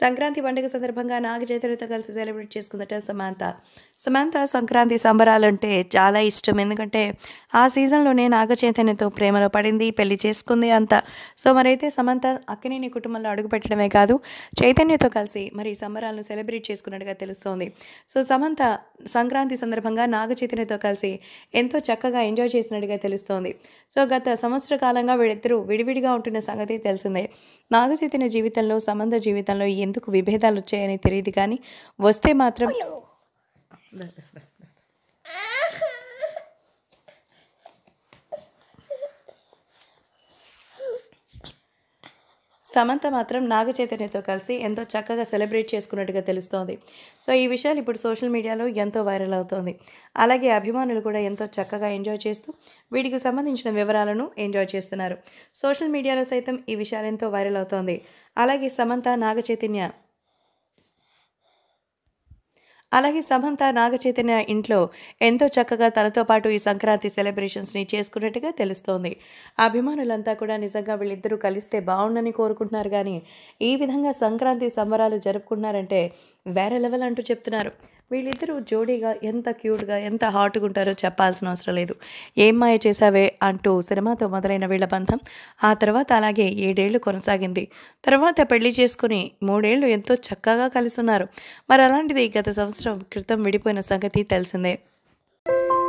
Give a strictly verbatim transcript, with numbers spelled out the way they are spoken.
సంక్రాంతి పండుగ సందర్భంగా నాగ చైతన్యతో కలిసి సెలబ్రేట్ చేసుకుందట సమాంత. సమాంత సంక్రాంతి సంబరాలంటే చాలా ఇష్టం. ఎందుకంటే ఆ సీజన్‌లోనే నాగ చైతన్యతో ప్రేమలో పడింది, పెళ్లి చేసుకుంది అంతా. సో, మరైతే సమంత అక్కినేని కుటుంబంలో అడుగుపెట్టడమే కాదు, చైతన్యతో కలిసి మరి ఈ సంబరాలను సెలబ్రేట్ చేసుకున్నట్టుగా తెలుస్తోంది. సో, సమంత సంక్రాంతి సందర్భంగా నాగ చైతన్యతో కలిసి ఎంతో చక్కగా ఎంజాయ్ చేసినట్టుగా తెలుస్తోంది. సో, గత సంవత్సర కాలంగా వీళ్ళిద్దరూ విడివిడిగా ఉంటున్న సంగతి తెలిసిందే. నాగ చైతన్య జీవితంలో, సమంత జీవితంలో ఎందుకు విభేదాలొచ్చాయని తెలీదు కానీ, వస్తే మాత్రం సమంత మాత్రం నాగ చైతన్యతో కలిసి ఎంతో చక్కగా సెలబ్రేట్ చేసుకున్నట్టుగా తెలుస్తోంది. సో, ఈ విషయాలు ఇప్పుడు సోషల్ మీడియాలో ఎంతో వైరల్ అవుతోంది. అలాగే అభిమానులు కూడా ఎంతో చక్కగా ఎంజాయ్ చేస్తూ వీటికి సంబంధించిన వివరాలను ఎంజాయ్ చేస్తున్నారు. సోషల్ మీడియాలో సైతం ఈ విషయాలు ఎంతో వైరల్ అవుతోంది. అలాగే సమంత, నాగ చైతన్య అలాగే సమంత నాగ చైతన్య ఇంట్లో ఎంతో చక్కగా తనతో పాటు ఈ సంక్రాంతి సెలబ్రేషన్స్‌ని చేసుకున్నట్టుగా తెలుస్తోంది. అభిమానులంతా కూడా నిజంగా వీళ్ళిద్దరూ కలిస్తే బావుండని కోరుకుంటున్నారు గానీ, ఈ విధంగా సంక్రాంతి సంబరాలు జరుపుకుంటున్నారంటే వేరే లెవెల్ అంటూ చెప్తున్నారు. వీళ్ళిద్దరూ జోడీగా ఎంత క్యూట్‌గా, ఎంత హాట్‌గా ఉంటారో చెప్పాల్సిన అవసరం లేదు. ఏం మాయ చేశావే అంటూ సినిమాతో మొదలైన వీళ్ళ బంధం ఆ తర్వాత అలాగే ఏడేళ్లు కొనసాగింది. తర్వాత పెళ్లి చేసుకుని మూడేళ్లు ఎంతో చక్కగా కలిసున్నారు. మరి అలాంటిది గత సంవత్సరం క్రితం విడిపోయిన సంగతి తెలిసిందే.